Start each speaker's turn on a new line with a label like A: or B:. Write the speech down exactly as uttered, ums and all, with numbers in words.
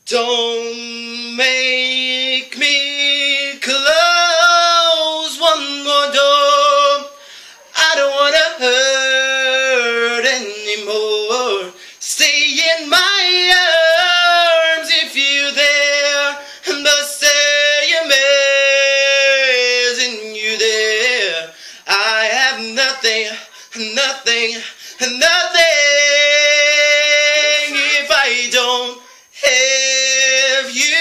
A: Don't make me close one more door. I don't wanna hurt anymore. Stay in my arms if you're there, but say amazing you there. I have nothing, nothing, nothing if I don't have you.